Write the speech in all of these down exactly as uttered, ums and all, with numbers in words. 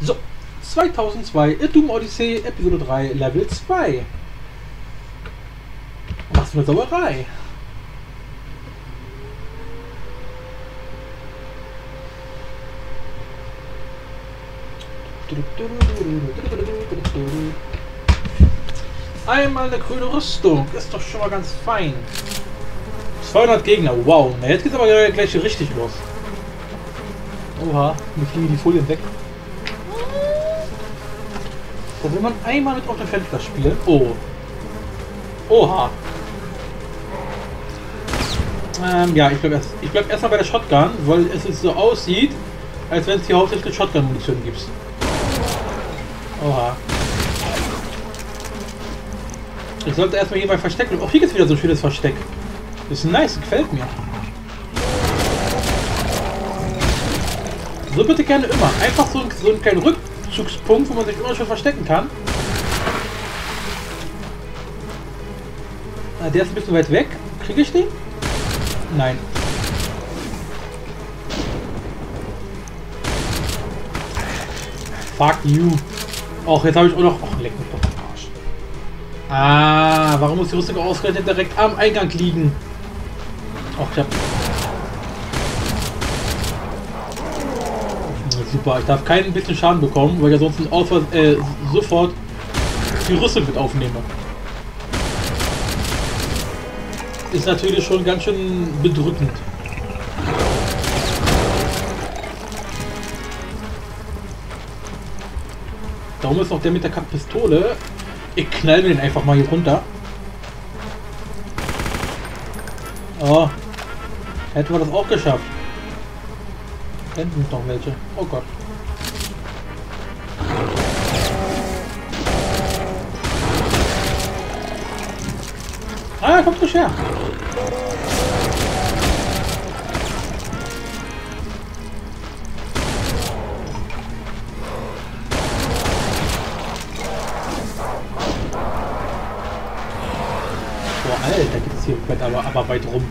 So, zweitausendzwei, A Doom Odyssey, Episode drei, Level zwei. Was für eine Sauerei. Einmal eine grüne Rüstung, ist doch schon mal ganz fein. zweihundert Gegner, wow. Na, jetzt geht's aber gleich richtig los. Oha, mir fliegen die Folien weg. Da will man einmal mit auf dem Fenster spielen. Oh. Oha. Ähm, ja, ich bleib erst, ich bleib erstmal bei der Shotgun, weil es jetzt so aussieht, als wenn es hier hauptsächlich Shotgun-Munition gibt. Oha. Ich sollte erstmal hier mal verstecken. Auch hier gibt es wieder so ein schönes Versteck. Das ist nice, gefällt mir. So bitte gerne immer. Einfach so, ein, so einen kleinen Rückzugspunkt, wo man sich immer schon verstecken kann. Ah, der ist ein bisschen weit weg. Kriege ich den? Nein. Fuck you. Och, jetzt habe ich auch noch... Och, leck mich doch am Arsch. Ah, warum muss die Rüstung ausgerechnet direkt am Eingang liegen? Och, ich hab... Super, ich darf keinen bisschen Schaden bekommen, weil ich ja sonst Ausfall, äh, sofort die Rüstung mit aufnehme. Ist natürlich schon ganz schön bedrückend. Darum ist noch der mit der Pistole. Ich knall mir den einfach mal hier runter. Oh. Hätten wir das auch geschafft. Hinten sind noch welche. Oh Gott. Ah, kommt frisch her. Boah, Alter, gibt es hier komplett aber, aber weit rum.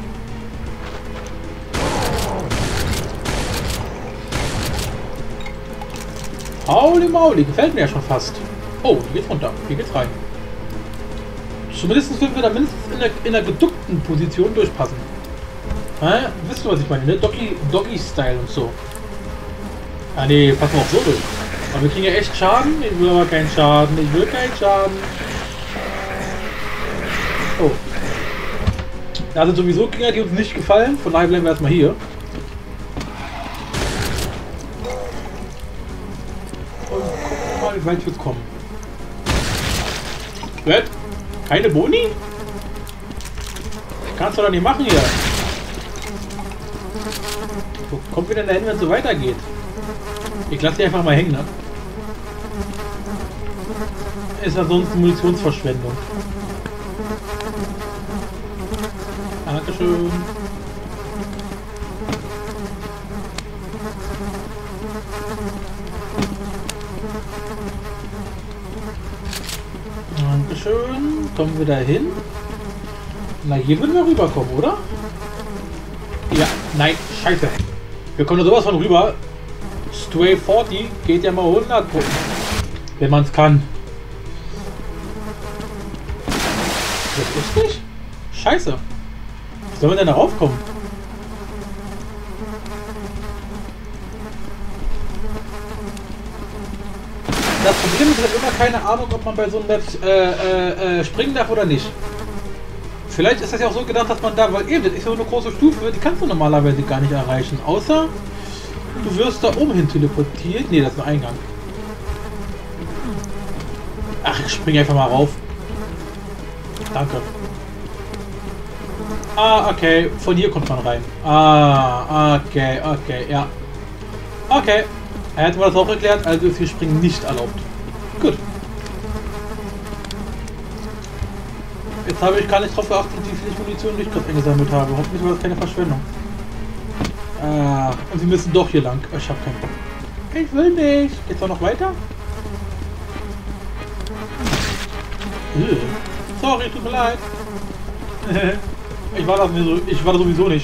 Holy Mauli, gefällt mir ja schon fast. Oh, die geht runter. Hier geht's rein. Zumindest können wir da mindestens in der, in der geduckten Position durchpassen. Hä? Wisst ihr, was ich meine, ne? Doggy, Doggy-Style und so. Ah ne, passen wir auch so durch. Aber wir kriegen ja echt Schaden. Ich will aber keinen Schaden. Ich will keinen Schaden. Oh. Da sind sowieso Gegner, die uns nicht gefallen. Von daher bleiben wir erstmal hier. Wie weit wird's kommen? Was? Keine Boni? Kannst du doch nicht machen hier. Wo kommt wieder dahin, wenn es so weitergeht? Ich lasse die einfach mal hängen, ne? Ist ja sonst Munitionsverschwendung. Dankeschön. Dankeschön. Kommen wir da hin? Na, hier würden wir rüberkommen, oder? Ja, nein, scheiße. Wir kommen da sowas von rüber. Stray vierzig geht ja mal hundert. Wenn man es kann. Das ist nicht? Scheiße. Wie soll man denn da raufkommen? Das Problem ist, ich habe immer keine Ahnung, ob man bei so einem Netz äh, äh, äh, springen darf oder nicht. Vielleicht ist das ja auch so gedacht, dass man da, weil eben, das ist ja eine große Stufe, die kannst du normalerweise gar nicht erreichen. Außer, du wirst da oben hin teleportiert. Ne, das ist ein Eingang. Ach, ich springe einfach mal rauf. Danke. Ah, okay. Von hier kommt man rein. Ah, okay, okay, ja. Okay. Er hat mir das auch erklärt, also ist hier Springen nicht erlaubt. Gut. Jetzt habe ich gar nicht darauf geachtet, wie viel ich Munition ich gerade eingesammelt habe. Hoffentlich war das keine Verschwendung. Ah, und sie müssen doch hier lang. Ich habe keinen Bock. Ich will nicht. Geht's doch noch weiter? Ugh. Sorry, tut mir leid. ich, war das so, ich war da sowieso nicht.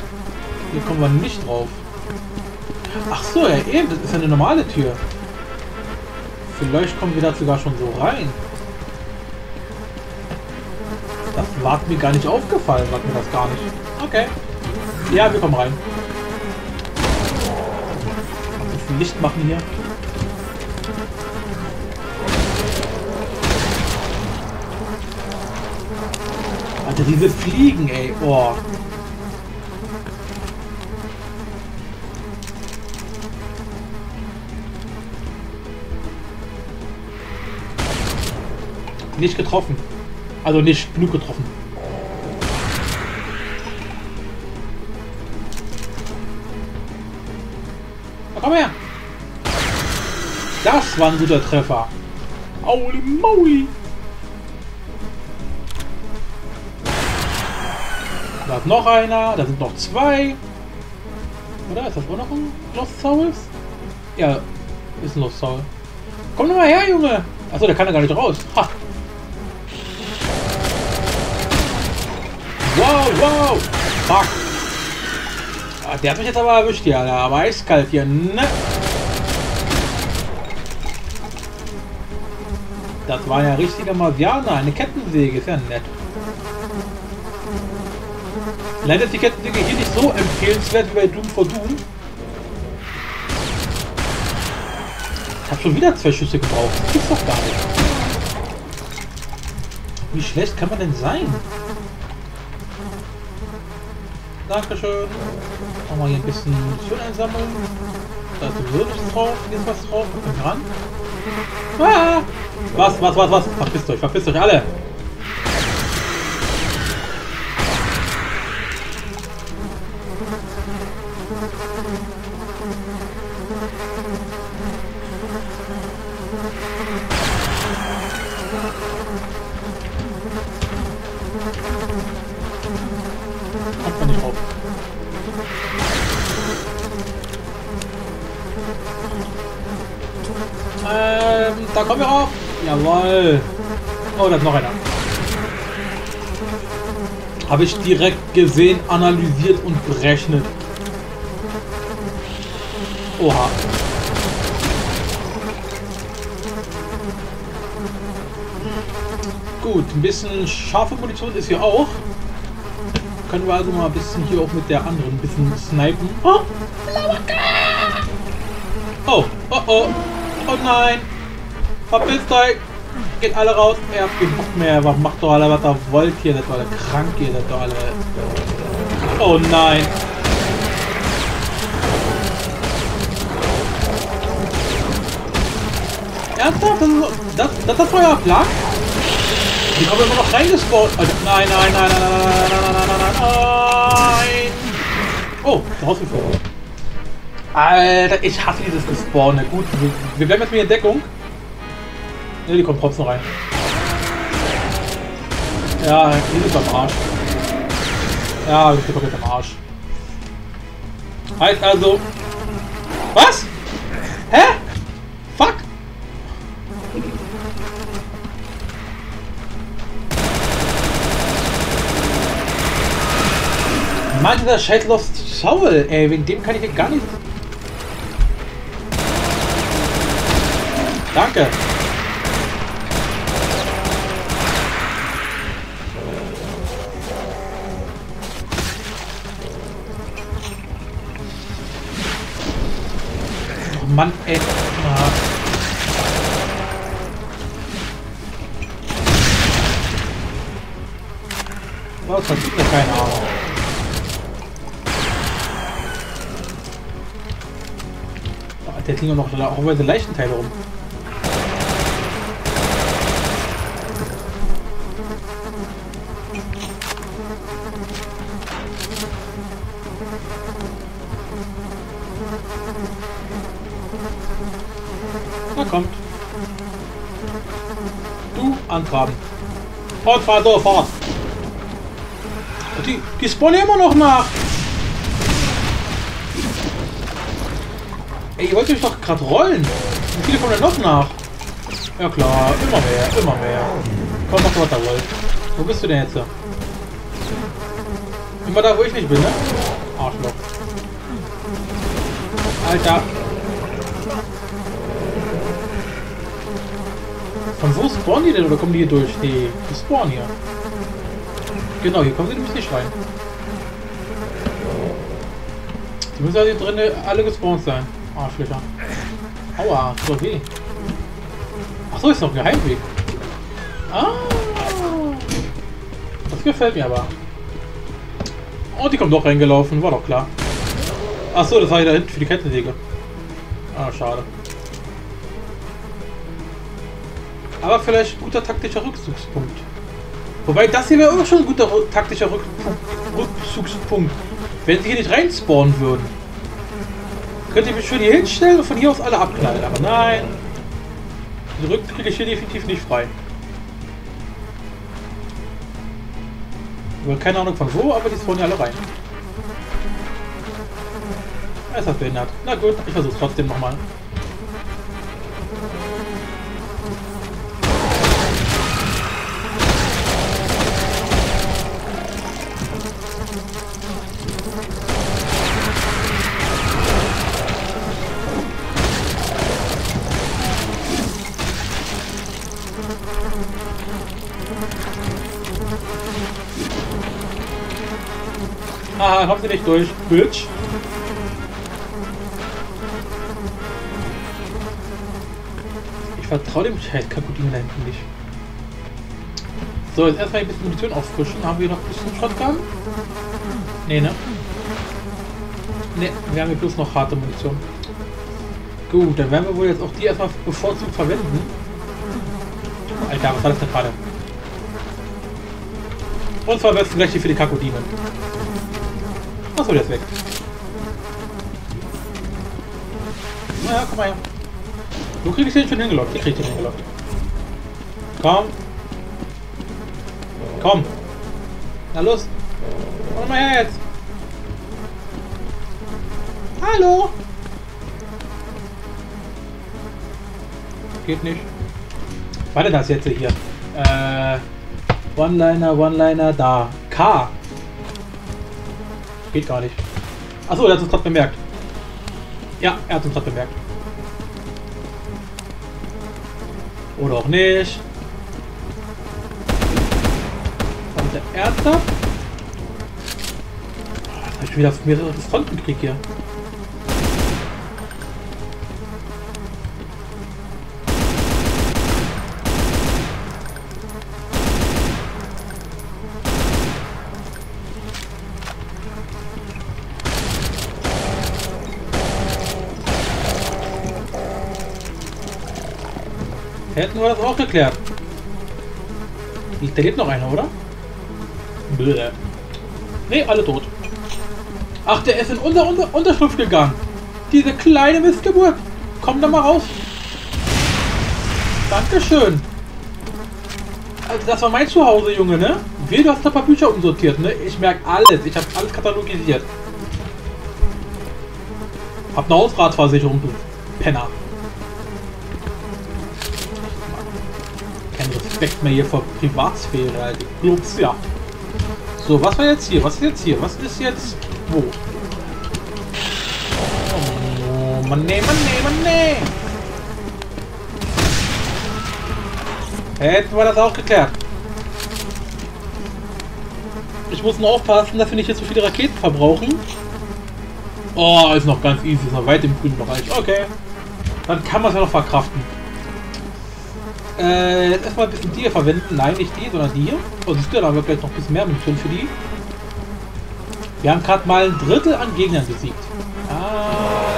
Hier kommen wir nicht drauf. Ach so, ja eben, das ist ja eine normale Tür. Vielleicht kommen wir da sogar schon so rein. Das war mir gar nicht aufgefallen, war mir das gar nicht. Okay. Ja, wir kommen rein. So viel Licht machen hier. Alter, diese Fliegen, ey. Oh. Nicht getroffen. Also nicht genug getroffen. Na, komm her. Das war ein guter Treffer. Holy moly. Da ist noch einer. Da sind noch zwei. Oder? Ist das auch noch ein Lost Souls? Ja, ist ein Lost Soul. Komm doch mal her, Junge. Achso, der kann ja gar nicht raus. Ha. Wow, wow! Fuck! Ah, der hat mich jetzt aber erwischt hier, Alter. Aber eiskalt hier, ne? Das war ja richtiger Marsianer, eine Kettensäge, ist ja nett. Leider ist die Kettensäge hier nicht so empfehlenswert wie bei Doom for Doom. Ich hab schon wieder zwei Schüsse gebraucht. Das gibt's doch gar nicht. Wie schlecht kann man denn sein? Dankeschön. Machen wir hier ein bisschen Munition einsammeln. Da ist sowieso nichts drauf. Hier ist was drauf. Kommt ran. Ah! Was, was, was, was? Verpisst euch, verpisst euch alle! Kommt man nicht drauf. Ähm, da kommen wir rauf. Jawohl. Oh, da ist noch einer. Habe ich direkt gesehen, analysiert und berechnet. Oha. Gut, ein bisschen scharfe Munition ist hier auch. Können wir also mal ein bisschen hier auch mit der anderen ein bisschen snipen. Oh, oh, oh, oh, oh nein. Verpisst euch. Geht alle raus. Ihr habt keinen Bock mehr. Macht doch alle, was ihr wollt hier. Das war alle krank hier. Das doch alle. Oh nein. Ernsthaft? Das ist, das, das, das war euer Plan? Die kommen immer noch reingespawnt. Also, nein, nein, nein, nein, nein, nein, nein, nein, nein, nein. Oh, rausgeflogen. Alter, ich hasse dieses Gespawne. Gut, wir, wir bleiben jetzt mit in Deckung. Ne, die kommt trotzdem rein. Ja, die ist am Arsch. Ja, die ist komplett am Arsch. Heißt also... Was? Hä? Fuck! Mann, dieser scheiß Lost Soul, ey, wegen dem kann ich hier gar nicht... Danke! Oh Mann, ey. Ah. Was passiert da? Keine Ahnung. Der liegen noch auch über Leichenteile rum. Na kommt. Du antraben. Und fahr sofort. Die, die spawnen immer noch nach. Ey, ihr wollt euch doch gerade rollen. Wie viele kommen denn noch nach? Ja klar, immer mehr, immer mehr. Komm, mach was da wollt. Wo bist du denn jetzt? Immer da, wo ich nicht bin, ne? Arschloch. Alter. Von wo spawnen die denn oder kommen die hier durch? Nee, die spawnen hier. Genau, hier kommen sie nämlich nicht rein. Die müssen also hier drinnen alle gespawnt sein. Arschlöcher. Aua, tut doch weh. Achso, ist noch ein Geheimweg. Ah. Das gefällt mir aber. Oh, die kommt doch reingelaufen, war doch klar. Achso, das war hier da hinten für die Kettensäge. Ah, schade. Aber vielleicht ein guter taktischer Rückzugspunkt. Wobei, das hier wäre auch schon ein guter taktischer Rückzugspunkt. Wenn sie hier nicht reinspawnen würden. Könnt ihr mich schön hier hinstellen und von hier aus alle abknallen. Aber nein. Die Rücken kriege ich hier definitiv nicht frei. Ich keine Ahnung von wo, aber die spawnen ja alle rein. Ist das behindert. Na gut, ich versuche trotzdem nochmal. Haha, kommt sie nicht durch, Bitch. Ich vertraue dem Scheiß Kakudin da hinten nicht. So, jetzt erstmal ein bisschen Munition auffrischen. Haben wir noch ein bisschen Shotgun? Nee, ne? Ne, wir haben hier bloß noch harte Munition. Gut, dann werden wir wohl jetzt auch die erstmal bevorzugt verwenden. Alter, was war das denn gerade? Und zwar besten gleich die für die Kakudine. Achso, der ist weg. Naja, komm mal her. Du kriegst den schon hingelockt. Ich krieg den hingelockt. Komm. Komm. Na los. Komm mal her jetzt. Hallo. Geht nicht. Warte, das jetzt hier. Äh. One-Liner, One-Liner, da. K. Geht gar nicht. Achso, er hat uns gerade bemerkt. Ja, er hat uns gerade bemerkt. Oder auch nicht. Und der Erdter. Jetzt habe ich wieder mehrere Frontenkrieg hier. Hätten wir das auch geklärt. Da lebt noch einer, oder? Blöd. Ne, alle tot. Ach, der ist in unser, unser Unterschlupf gegangen. Diese kleine Missgeburt. Komm da mal raus. Dankeschön. Also das war mein Zuhause, Junge, ne? Wie, du hast da ein paar Bücher umsortiert, ne? Ich merke alles. Ich habe alles katalogisiert. Hab eine Hausratversicherung, du Penner. Respekt mehr hier vor Privatsphäre, Alter. Glubs, ja. So, was war jetzt hier? Was ist jetzt hier? Was ist jetzt wo? Oh, Mann, nee, Mann, nee, Mann, nee. Hätten wir das auch geklärt. Ich muss nur aufpassen, dass wir nicht jetzt so viele Raketen verbrauchen. Oh, ist noch ganz easy, ist noch weit im grünen Bereich. Okay. Dann kann man es ja noch verkraften. Äh, jetzt erstmal ein bisschen die hier verwenden. Nein, nicht die, sondern die hier. Oh, siehst du, da haben wir gleich noch ein bisschen mehr Munition für die. Wir haben gerade mal ein Drittel an Gegnern besiegt. Ah,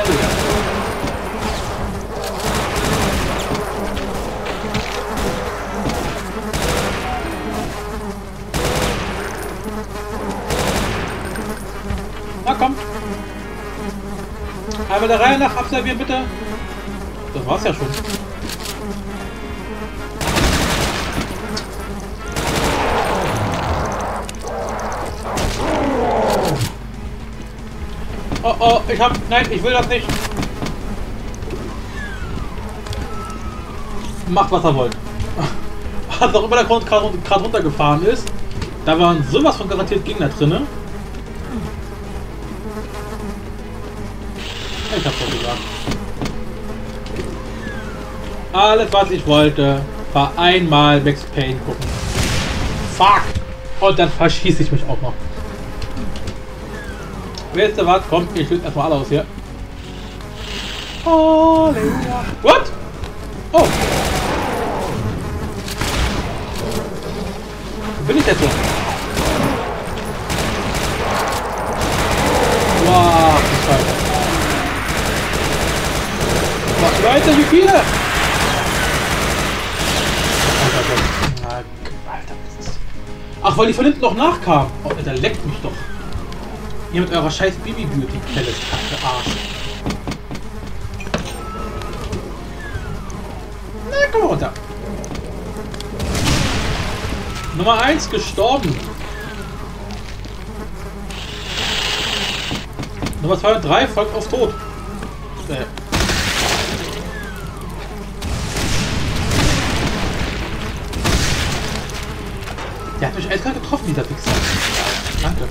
na komm. Einmal der Reihe nach abservieren, bitte. Das war's ja schon. Oh, oh, ich hab... Nein, ich will das nicht. Macht, was er wollt. Was auch immer der gerade runtergefahren ist, da waren sowas von garantiert Gegner drin. Ich hab's doch gesagt. Alles, was ich wollte. War einmal Max Payne gucken. Fuck! Und dann verschieße ich mich auch noch. Wer ist der Wart? Kommt, ich will erstmal alle aus hier. Halleluja. What? Oh! Wo bin ich jetzt so? Wow, die Scheiße. Was, Leute, wie viele? Ach, weil die von hinten noch nachkamen. Oh, da leckt mich doch. Ihr mit eurer scheiß Baby-Beauty-Pelle, kacke Arsch. Na, komm mal runter. Nummer eins gestorben. Nummer zwei und drei folgt auf Tod. Äh. Der hat mich eiskalt getroffen, dieser Wichser. Danke.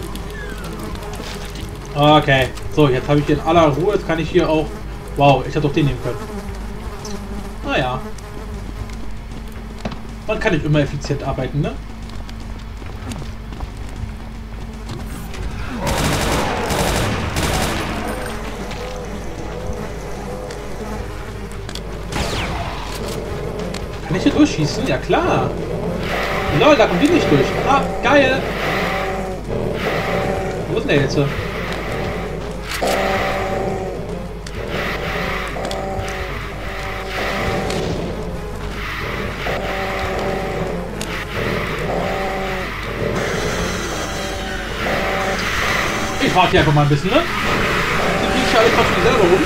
Okay. So, jetzt habe ich hier in aller Ruhe. Jetzt kann ich hier auch... Wow, ich hätte doch den nehmen können. Naja. Man kann nicht immer effizient arbeiten, ne? Kann ich hier durchschießen? Ja klar. Lol, da kommt die nicht durch. Ah, geil. Wo ist denn der jetzt? Ich warte hier einfach mal ein bisschen, ne? Die kriegen sich alle trotzdem selber rum.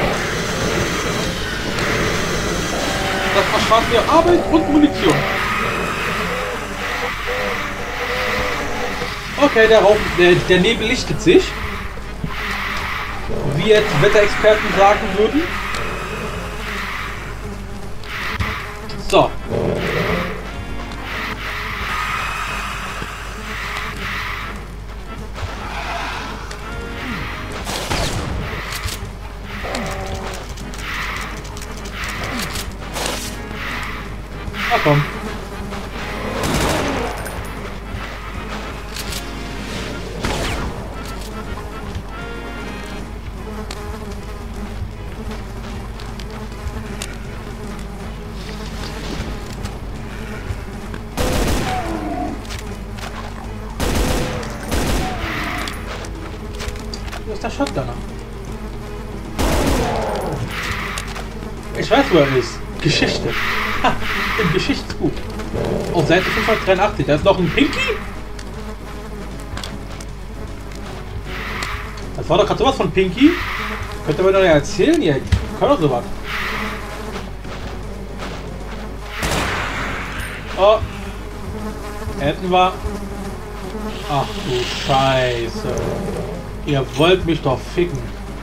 Das erspart mir Arbeit und Munition. Okay, der Raum, der, der Nebel lichtet sich. Wie jetzt Wetterexperten sagen würden. So. Na komm. Wo ist der Shotgunner? Ich weiß, wo er ist. Geschichte. Ha, im Geschichtsbuch. Auf Seite fünfhundertdreiundachtzig. Da ist noch ein Pinky. Das war doch gerade sowas von Pinky. Könnt ihr mir doch ja erzählen hier. Kann doch sowas. Oh. Hätten wir. Ach du Scheiße. Ihr wollt mich doch ficken.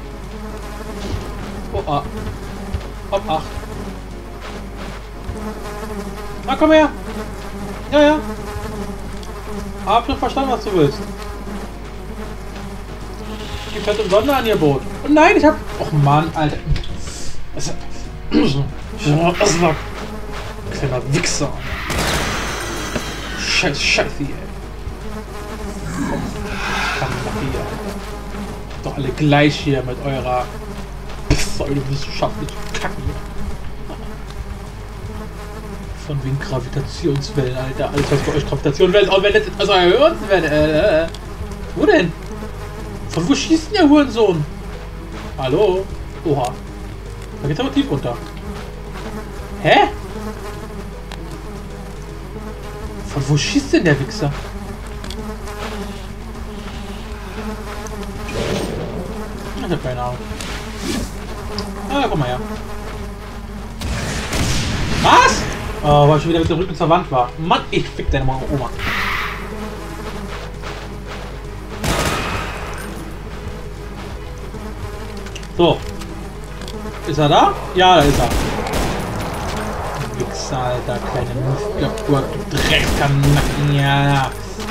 Oh, ah. Ob acht. Na, komm her. Ja, ja. Hab schon verstanden, was du willst. Gibt halt ein Sonderangebot. Oh nein, ich hab... Och Mann, Alter. Das das war... Kleiner Wichser. Scheiß, Scheiße, ey. Kann hier. Doch alle gleich hier mit eurer pseudowissenschaftlichen Kacke. Von wegen Gravitationswellen, Alter. Alles was bei euch Gravitationswellen ist, auch wenn das also Hurenswellen. Äh, äh. Wo denn? Von wo schießt denn der Hurensohn? Hallo? Oha. Da geht's aber tief runter. Hä? Von wo schießt denn der Wichser? Ich hab keine Ahnung. Ah, komm mal her. Was? Oh, weil ich schon wieder mit dem Rücken zur Wand war. Mann, ich fick deine Oma. So. Ist er da? Ja, da ist er. Wichser, Alter, kleine Mistgeburt, du Dreckskanacken, ja.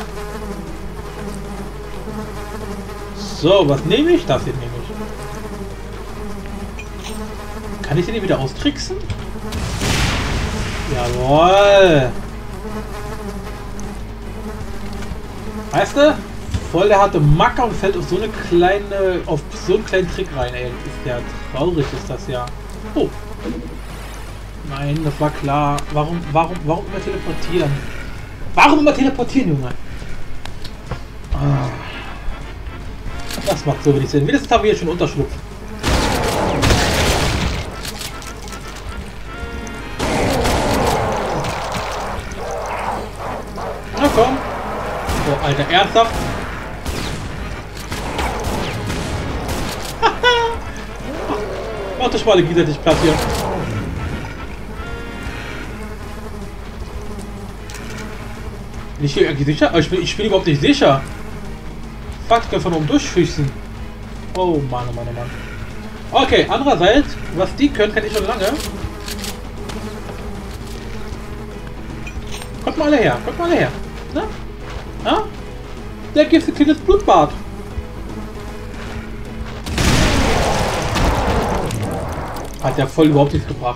So, was nehme ich? Das hier nehme ich. Kann ich den hier wieder austricksen? Jawohl. Weißt du? Voll der harte Macker und fällt auf so eine kleine, auf so einen kleinen Trick rein, ey. Ist ja traurig, ist das ja. Oh. Nein, das war klar. Warum, warum, warum immer teleportieren? Warum immer teleportieren, Junge? Ah. Das macht so wenig Sinn. Wenigstens haben wir hier schon Unterschlupf. Na komm. Oh, Alter, ernsthaft? Mach doch mal gegenseitig Platz hier. Bin ich hier eigentlich sicher? Ich bin, ich bin überhaupt nicht sicher. Fuck, ich kann von oben durchschießen. Oh Mann, oh Mann, oh Mann. Okay, andererseits, was die können, kann ich schon lange. Kommt mal alle her, kommt mal alle her. Na? Na? Der gibt ein kleines Blutbad. Hat ja voll überhaupt nichts gebracht.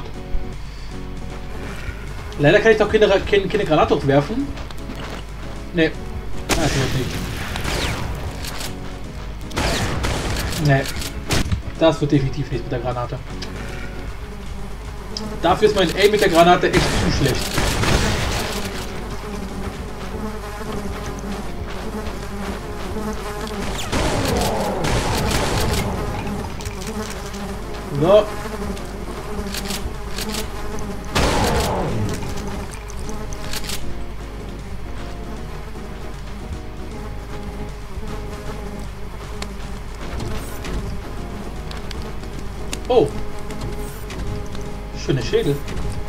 Leider kann ich doch keine, keine, keine Granate hochwerfen. Nee. Das wird nicht. Nee. Das wird definitiv nicht mit der Granate. Dafür ist mein Aim mit der Granate echt zu schlecht. So. Oh. Schöne Schädel.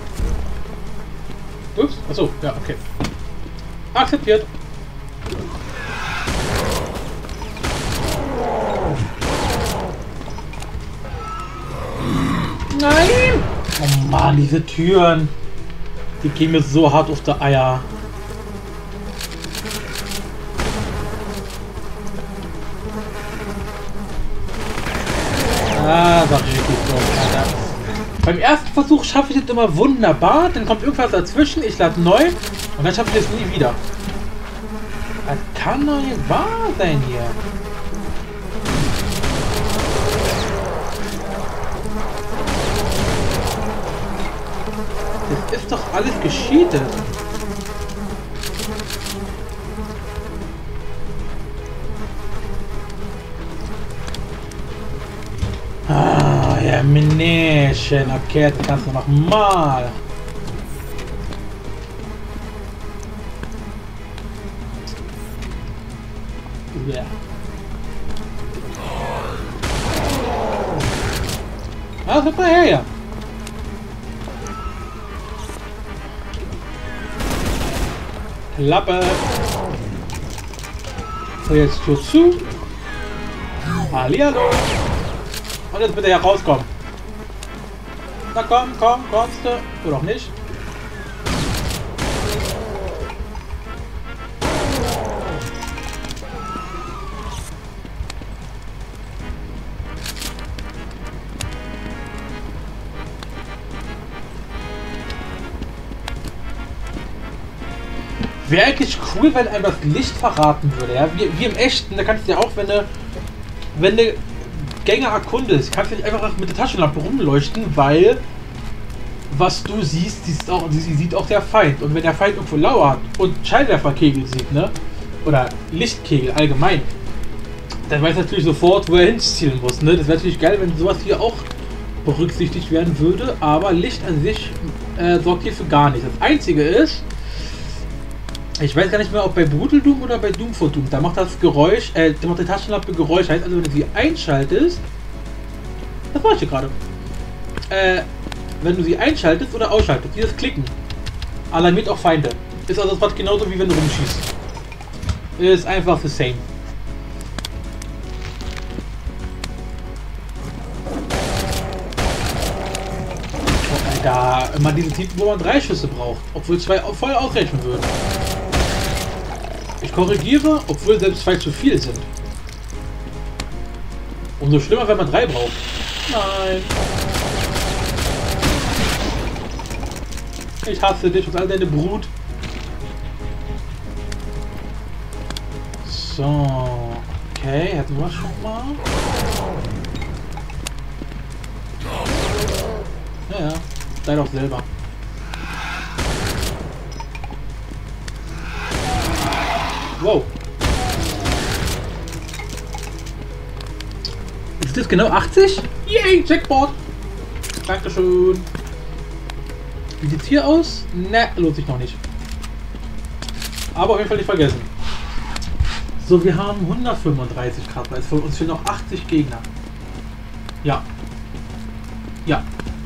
Ups. Achso, ja, okay. Akzeptiert. Nein! Oh Mann, diese Türen. Die gehen mir so hart auf die Eier. Ah, das war richtig so, Alter. Beim ersten Versuch schaffe ich das immer wunderbar, dann kommt irgendwas dazwischen, ich lade neu und dann schaffe ich es nie wieder. Das kann doch nicht wahr sein hier. Das ist doch alles gescheatet. Ah, ja, Minäschen. Okay, das kannst du noch mal. Ja. Ah, super her, ja. Klappe. So, jetzt Tür zu. Hallihallo. Und jetzt bitte herauskommen. Na komm, komm, kommst du. Oder auch nicht. Wäre eigentlich cool, wenn einem das Licht verraten würde, ja? Wie, wie im Echten, da kannst du ja auch, wenn du, wenn du Gänge erkundest, kannst du nicht einfach mit der Taschenlampe rumleuchten, weil was du siehst, siehst auch, sie sieht auch der Feind. Und wenn der Feind irgendwo lauert und Scheinwerferkegel sieht, ne? Oder Lichtkegel allgemein, dann weiß er natürlich sofort, wo er hinzielen muss, ne? Das wäre natürlich geil, wenn sowas hier auch berücksichtigt werden würde, aber Licht an sich äh, sorgt hierfür gar nicht. Das Einzige ist, ich weiß gar nicht mehr, ob bei Brutal Doom oder bei Doom for Doom, da macht das Geräusch, äh, da macht die Taschenlampe Geräusch, heißt also, wenn du sie einschaltest, das war ich hier gerade, äh, wenn du sie einschaltest oder ausschaltest, dieses Klicken, alarmiert auch Feinde. Ist also fast genauso wie wenn du rumschießt. Ist einfach the same. Oh, Alter, immer diese Typen, wo man drei Schüsse braucht, obwohl zwei voll ausreichen würden. Ich korrigiere, obwohl selbst zwei zu viel sind. Umso schlimmer, wenn man drei braucht. Nein. Ich hasse dich und all deine Brut. So. Okay, hätten wir schon mal. Ja, ja. Sei doch selber. Wow. Ist das genau achtzig? Yay, Jackpot. Dankeschön. Wie sieht's hier aus? Ne, lohnt sich noch nicht. Aber auf jeden Fall nicht vergessen. So, wir haben hundertfünfunddreißig Karten. Es für uns fehlen noch achtzig Gegner. Ja. Ja.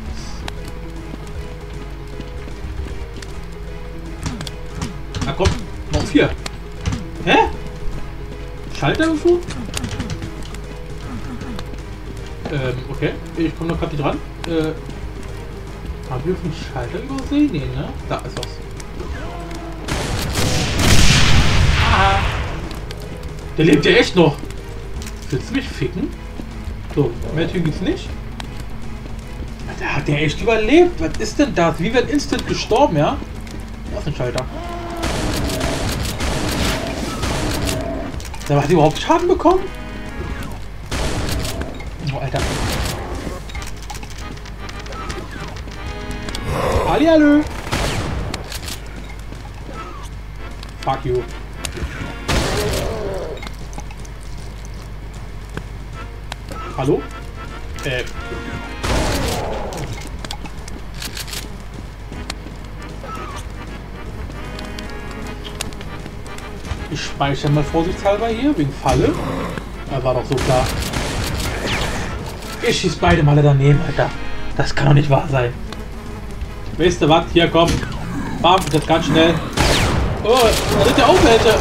Na komm, noch vier. Hä? Schalter irgendwo? Ähm, okay. Ich komme noch gerade nicht dran. Äh, haben wir einen Schalter übersehen? Nee, ne? Da ist was. Aha. Der lebt ja echt noch. Willst du mich ficken? So, mehr Tür gibt's nicht. Da hat der echt überlebt. Was ist denn das? Wie wird instant gestorben, ja? Da ist ein Schalter. Da hat sie überhaupt Schaden bekommen? Oh, Alter. Hallihallo. Fuck you. Hallo? Äh. Ich speichere mal vorsichtshalber hier, wegen Falle. Das war doch so klar. Ich schieß beide Male daneben, Alter. Das kann doch nicht wahr sein. Weißt du was? Hier, komm. Bam, das ganz schnell. Oh, da sind ja auch welche.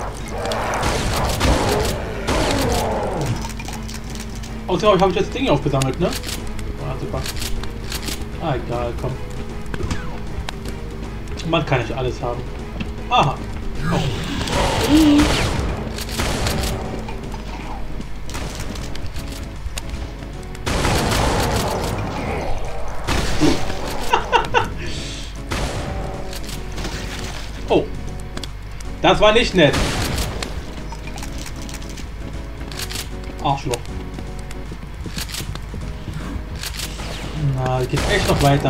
Außerdem habe ich das Ding aufgesammelt, ne? Ah, super. Ah, egal, komm. Man kann nicht alles haben. Aha. Oh. Oh. Das war nicht nett. Arschloch. Na, geht echt noch weiter.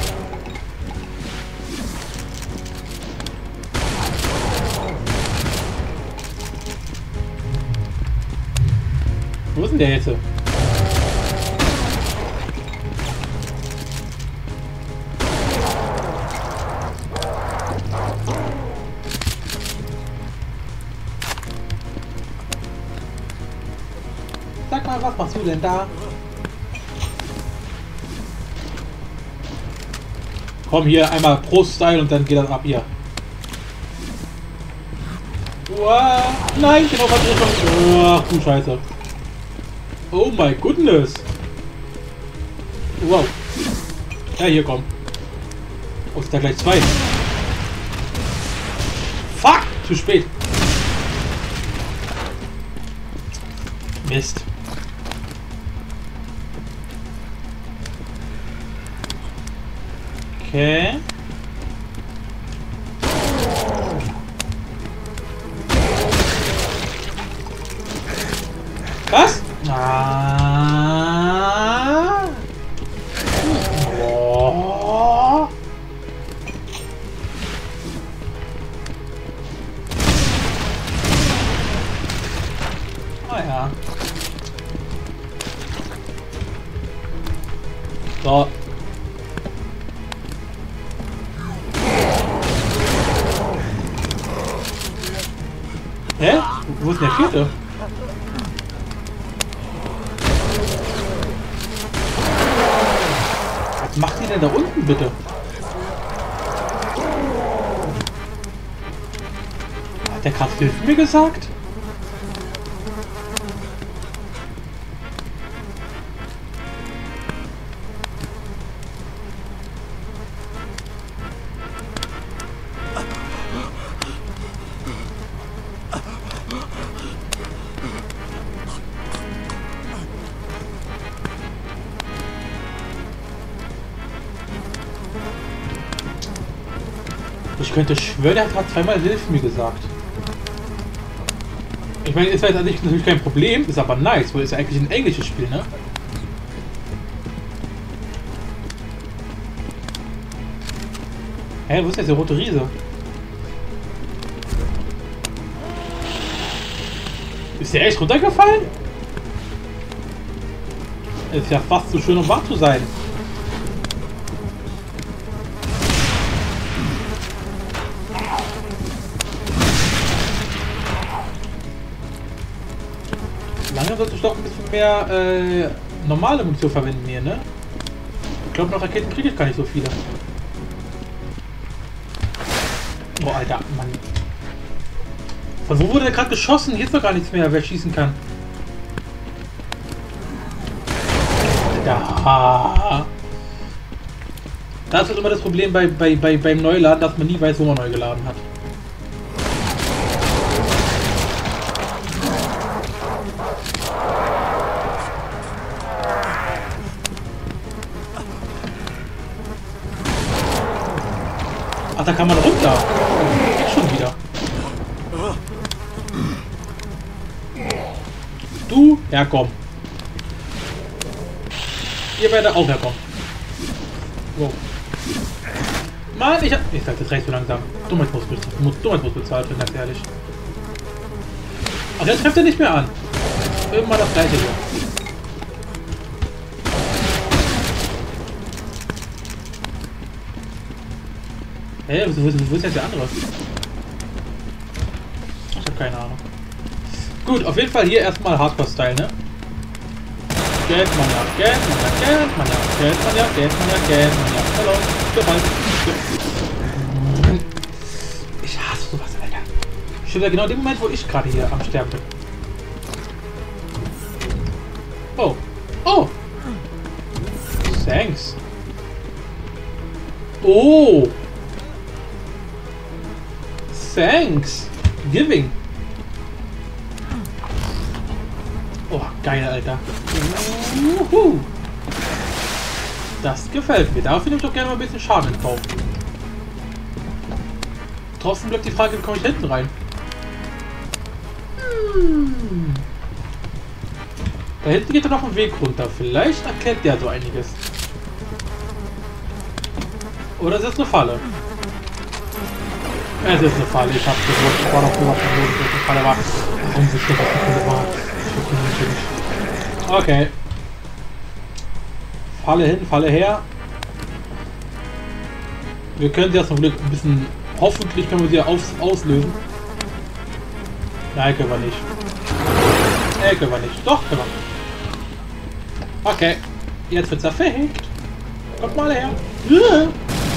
Wo ist denn der jetzt? Sag mal, was machst du denn da? Komm hier, einmal Pro-Style und dann geht das ab hier. Uah, nein, genau falsche Richtung. Ach du Scheiße. Oh my goodness. Wow. Ja, hier komm. Oh, ist da gleich zwei. Fuck! Zu spät. Mist. Okay. Was? Ah. Oh. Ah ja. So. Hä? Wo ist denn der vierte? Was macht die denn da unten, bitte? Hat der gerade Hilf mir gesagt? Ich könnte schwören, er hat zweimal Hilfe mir gesagt. Ich meine, ist jetzt an sich natürlich kein Problem, ist aber nice, weil es ja eigentlich ein englisches Spiel, ne? Hä, wo ist jetzt der rote Riese? Ist der echt runtergefallen? Ist ja fast zu schön, um wahr zu sein. Langsam sollte ich doch ein bisschen mehr äh, normale Munition verwenden hier, ne? Ich glaube, noch Raketen kriege ich gar nicht so viele. Oh, Alter, Mann. Von wo wurde der gerade geschossen? Hier ist doch gar nichts mehr, wer schießen kann. Da. Das ist immer das Problem bei, bei, bei, beim Neuladen, dass man nie weiß, wo man neu geladen hat. Ach, da kann man runter. Geht schon wieder. Du, herkommen. Ihr werdet auch herkommen. Wow. Mann, ich hab... Ich sag, das reicht so langsam. Dummheit muss bezahlt, Dummheit muss bezahlt werden, ganz ehrlich. Ach, jetzt trifft er nicht mehr an. Immer das gleiche hier. Hä, hey, wo, wo, wo ist jetzt der andere? Ich hab keine Ahnung. Gut, auf jeden Fall hier erstmal Hardcore-Style, ne? Geld man ja, Geld man ja, Geld man ja, Geld man ja, Geld man ja, Geld man ja. Hallo, Gewalt. Ich hasse sowas, Alter. Stimmt ja genau in dem Moment, wo ich gerade hier am Sterben bin. Oh. Oh. Thanks. Oh. Thanks. Giving. Oh, geil, Alter. Uhu. Das gefällt mir. Dafür nehme ich doch gerne mal ein bisschen Schaden in Kauf. Trotzdem bleibt die Frage, wie komme ich hinten rein? Hm. Da hinten geht noch ein Weg runter. Vielleicht erklärt der so einiges. Oder ist es eine Falle? Es ist eine Falle. Ich hab's gewusst. Ich war doch gewusst, dass es eine Falle war. Warum sich das eine Falle war? Okay. Falle hin, Falle her. Wir können sie jetzt zum Glück ein bisschen... Hoffentlich können wir sie aus, auslösen. Nein, können wir nicht. Nein, können wir nicht. Doch, können wir. Okay. Jetzt wird zerfegt. Kommt mal her. Ja.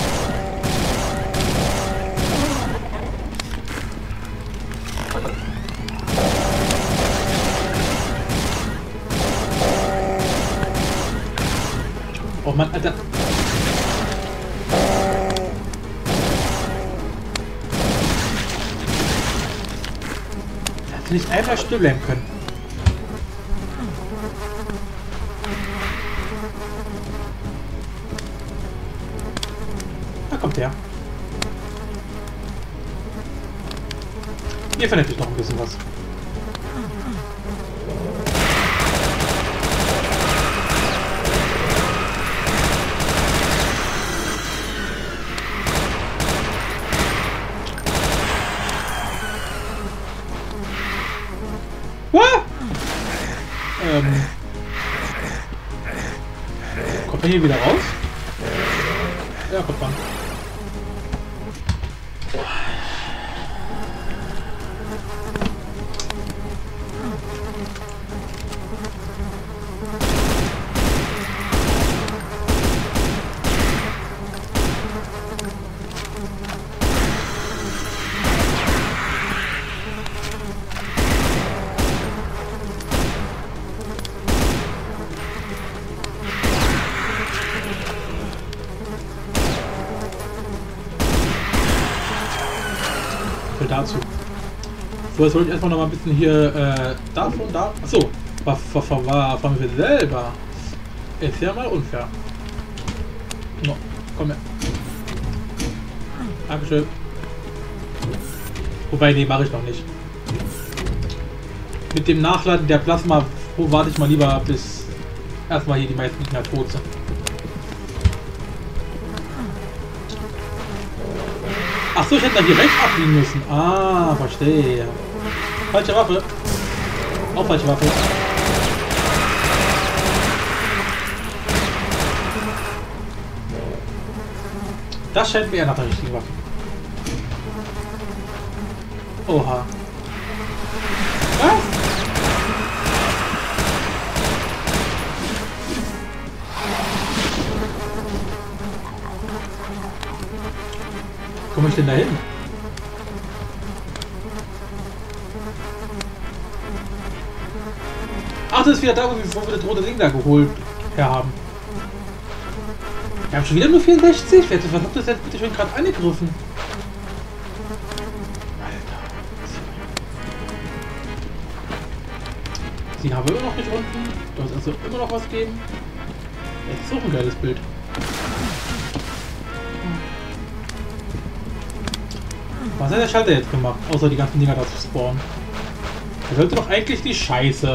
Oh Mann, Alter. Hätte nicht einfach still bleiben können. Da kommt der. Hier findet sich noch ein bisschen was. Ähm, kommt er hier wieder raus? Ja, kommt man. Dazu. So, jetzt wollte ich erstmal noch mal ein bisschen hier äh, davon, da. Achso, war, war, war von mir selber. Ist ja mal unfair. No, komm her. Dankeschön. Wobei, nee, mache ich noch nicht. Mit dem Nachladen der Plasma warte ich mal lieber, bis erstmal hier die meisten Gegner tot sind. Achso, ich hätte da hier rechts abbiegen müssen. Ah, verstehe. Falsche Waffe. Auch falsche Waffe. Das scheint mir eher nach der richtigen Waffe. Oha. Was? Wo komme ich denn da hin? Ach, das ist wieder da, wo wir, wo wir das rote Ding da geholt haben. Wir haben schon wieder nur vierundsechzig. Wer hat das jetzt bitte schon gerade angegriffen? Alter. Sie haben wir immer noch nicht unten. Du hast also immer noch was geben. Das ist auch ein geiles Bild. Was hat der Schalter jetzt gemacht? Außer die ganzen Dinger da zu spawnen. Er sollte doch eigentlich die Scheiße.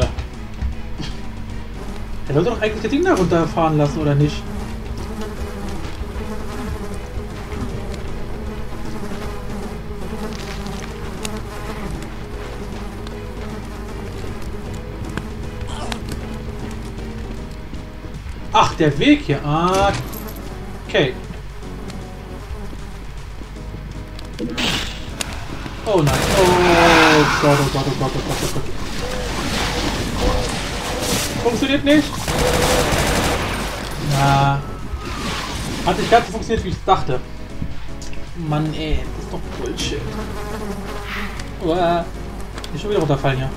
Er sollte doch eigentlich das Ding da runterfahren lassen, oder nicht? Ach, der Weg hier. Ah, okay. Oh nein. Oh Gott, oh Gott, oh Gott, oh Gott, oh Gott. Funktioniert nicht. Ja. Hat nicht ganz so funktioniert, wie ich dachte. Mann, ey, das ist doch Bullshit. Oh, äh, ich schon wieder runterfallen hier.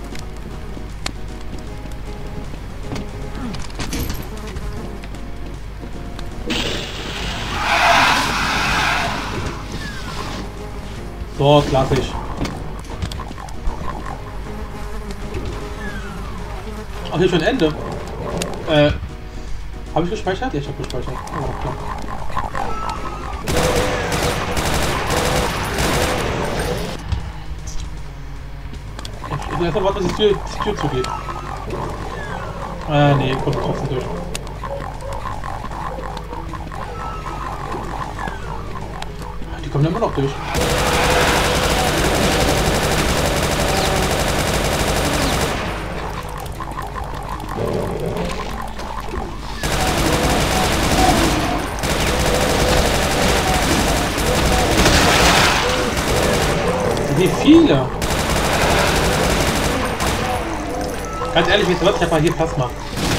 So, klassisch. Ach, hier schon Ende. Äh, habe ich gespeichert? Ja, ich habe gespeichert. Oh, okay. Ich will erstmal warten, bis die Tür, die Tür zugeht. Äh, nee, kommt trotzdem durch. Die kommen immer noch durch. Wie viele? Ganz ehrlich, wie wird einfach hier Plasma?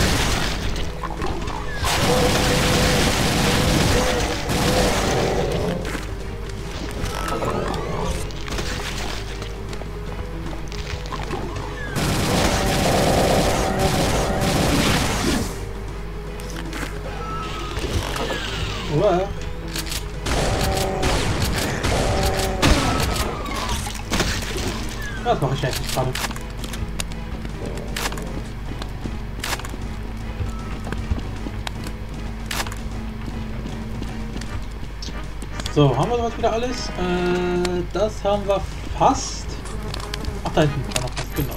Uah. Das mache ich eigentlich gerade. So, haben wir das wieder alles? Äh, das haben wir fast. Ach, da hinten war noch was, genau.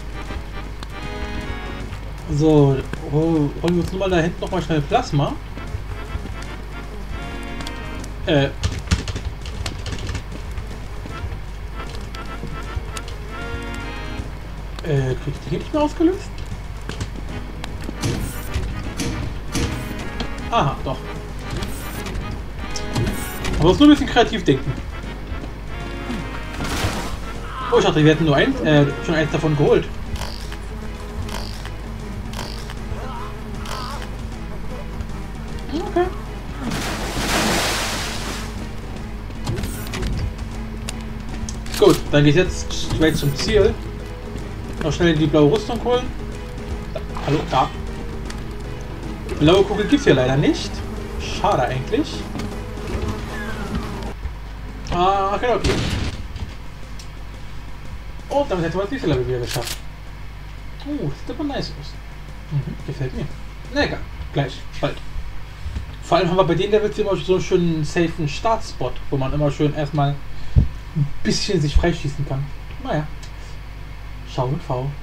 So, holen wir uns nur mal da hinten noch mal schnell Plasma. Äh. Äh, krieg ich die hier nicht mehr ausgelöst? Aha, doch. Aber muss nur ein bisschen kreativ denken. Oh, ich dachte, wir hätten nur ein, äh, schon eins davon geholt. Okay. Gut, dann geht jetzt straight zum Ziel. Noch schnell die blaue Rüstung holen. Da, hallo, da. Blaue Kugel gibt es hier leider nicht. Schade eigentlich. Ah, okay, okay. Oh, damit hätten wir das nächste Level wieder geschafft. Oh, das sieht aber nice aus. Mhm, gefällt mir. Na egal, gleich, bald. Vor allem haben wir bei den Levels immer so einen schönen safen Startspot, wo man immer schön erstmal ein bisschen sich freischießen kann. Naja. Schau mit V.